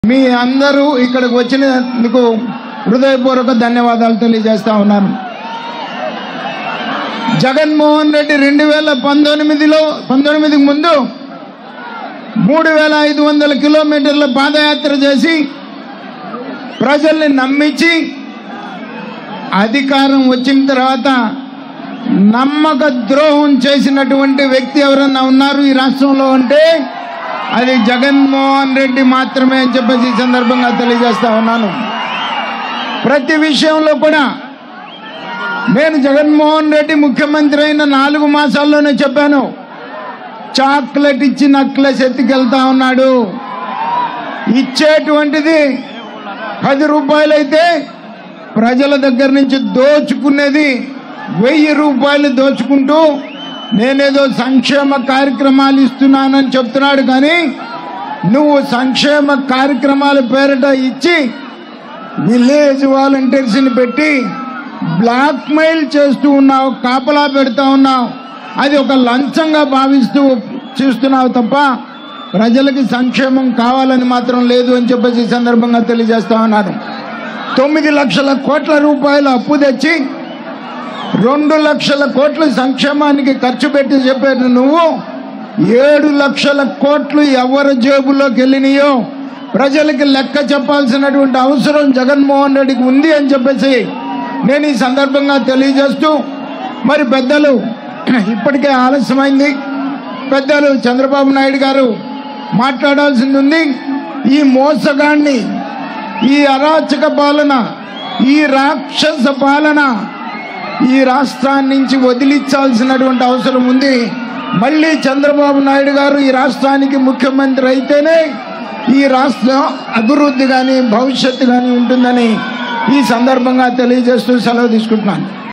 మీ అందరూ ఇక్కడికి వచ్చినందుకు హృదయపూర్వక ధన్యవాదాలు తెలియజేస్తా ఉన్నాను. జగన్మోహన్ రెడ్డి 2019కి ముందు 3500 కిలోమీటర్ల పాదయాత్ర చేసి ప్రజల్ని నమ్మించి అధికారం వచ్చిన తర్వాత నమ్మక ద్రోహం చేసినటువంటి వ్యక్తి ఎవరన్నా ఉన్నారు ఈ రాష్ట్రంలో అంటే అది జగన్మోహన్ రెడ్డి మాత్రమే అని చెప్పేసి ఈ సందర్భంగా తెలియజేస్తా ఉన్నాను. ప్రతి విషయంలో కూడా నేను జగన్మోహన్ రెడ్డి ముఖ్యమంత్రి అయిన 4 మాసాల్లోనే చెప్పాను, చాక్లెట్ ఇచ్చి నక్లెస్ ఎత్తుకెళ్తా ఉన్నాడు. ఇచ్చేటువంటిది 10 రూపాయలు అయితే ప్రజల దగ్గర నుంచి దోచుకునేది 1000 రూపాయలు దోచుకుంటూ నేనేదో సంక్షేమ కార్యక్రమాలు ఇస్తున్నానని చెప్తున్నాడు. కానీ నువ్వు సంక్షేమ కార్యక్రమాల పేరిట ఇచ్చి విలేజ్ వాలంటీర్స్ని పెట్టి బ్లాక్ మెయిల్ చేస్తూ ఉన్నావు, కాపలా పెడతా ఉన్నావు. అది ఒక లంచంగా భావిస్తూ చూస్తున్నావు తప్ప ప్రజలకి సంక్షేమం కావాలని మాత్రం లేదు అని చెప్పేసి ఈ సందర్భంగా తెలియజేస్తా ఉన్నాను. 9 లక్షల కోట్ల రూపాయలు అప్పు తెచ్చి 2 లక్షల కోట్లు సంక్షేమానికి ఖర్చు పెట్టి చెప్పాడు నువ్వు. 7 లక్షల కోట్లు ఎవరి జేబులోకి వెళ్ళినాయో ప్రజలకి లెక్క చెప్పాల్సినటువంటి అవసరం జగన్మోహన్ రెడ్డికి ఉంది అని చెప్పేసి నేను ఈ సందర్భంగా తెలియజేస్తూ, మరి పెద్దలు ఇప్పటికే ఆలస్యమైంది, పెద్దలు చంద్రబాబు నాయుడు గారు మాట్లాడాల్సింది ఉంది. ఈ మోసగాన్ని, ఈ అరాచక పాలన, ఈ రాక్షస పాలన ఈ రాష్ట్రాన్ని నుంచి వదిలించాల్సినటువంటి అవసరం ఉంది. మళ్ళీ చంద్రబాబు నాయుడు గారు ఈ రాష్ట్రానికి ముఖ్యమంత్రి అయితేనే ఈ రాష్ట్రం అభివృద్ధి కానీ భవిష్యత్తు కానీ ఉంటుందని ఈ సందర్భంగా తెలియజేస్తూ సెలవు తీసుకుంటున్నాను.